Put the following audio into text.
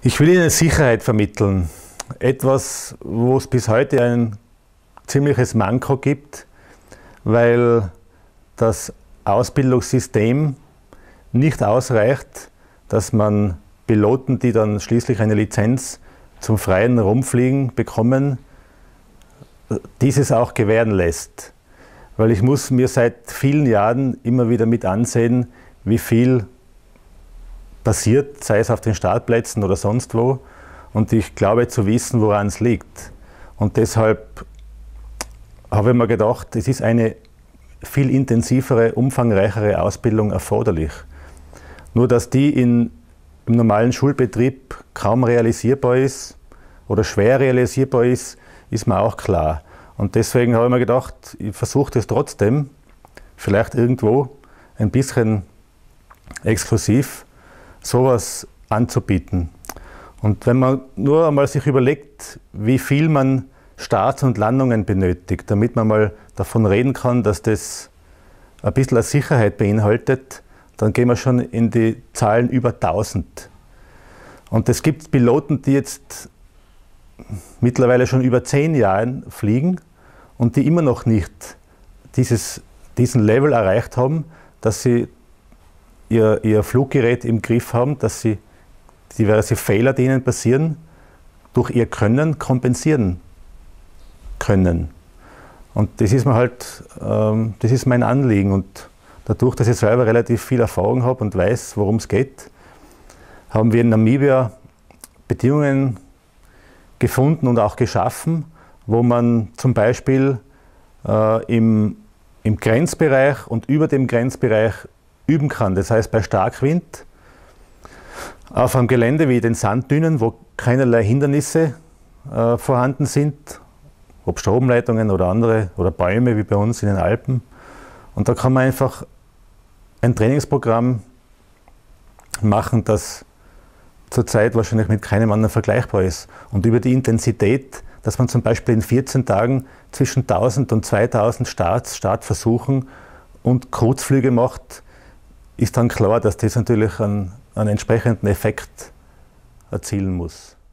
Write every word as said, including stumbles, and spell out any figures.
Ich will Ihnen Sicherheit vermitteln. Etwas, wo es bis heute ein ziemliches Manko gibt, weil das Ausbildungssystem nicht ausreicht, dass man Piloten, die dann schließlich eine Lizenz zum freien Rumfliegen bekommen, dieses auch gewähren lässt. Weil ich muss mir seit vielen Jahren immer wieder mit ansehen, wie viel passiert, sei es auf den Startplätzen oder sonst wo. Und ich glaube zu wissen, woran es liegt. Und deshalb habe ich mir gedacht, es ist eine viel intensivere, umfangreichere Ausbildung erforderlich. Nur dass die in, im normalen Schulbetrieb kaum realisierbar ist oder schwer realisierbar ist, ist mir auch klar. Und deswegen habe ich mir gedacht, ich versuche das trotzdem, vielleicht irgendwo ein bisschen exklusiv, sowas anzubieten. Und wenn man nur einmal sich überlegt, wie viel man Starts und Landungen benötigt, damit man mal davon reden kann, dass das ein bisschen Sicherheit beinhaltet, dann gehen wir schon in die Zahlen über tausend. Und es gibt Piloten, die jetzt mittlerweile schon über zehn Jahren fliegen und die immer noch nicht dieses, diesen Level erreicht haben, dass sie ihr, ihr Fluggerät im Griff haben, dass sie diverse Fehler, die ihnen passieren, durch ihr Können kompensieren können. Und das ist mir halt, ähm, das ist mein Anliegen. Und dadurch, dass ich selber relativ viel Erfahrung habe und weiß, worum es geht, haben wir in Namibia Bedingungen gefunden und auch geschaffen, wo man zum Beispiel äh, im, im Grenzbereich und über dem Grenzbereich üben kann. Das heißt, bei Starkwind auf einem Gelände wie den Sanddünen, wo keinerlei Hindernisse äh, vorhanden sind, ob Stromleitungen oder andere oder Bäume wie bei uns in den Alpen. Und da kann man einfach ein Trainingsprogramm machen, das zurzeit wahrscheinlich mit keinem anderen vergleichbar ist. Und über die Intensität, dass man zum Beispiel in vierzehn Tagen zwischen tausend und zweitausend Starts, Startversuchen und Kurzflüge macht, ist dann klar, dass das natürlich einen, einen entsprechenden Effekt erzielen muss.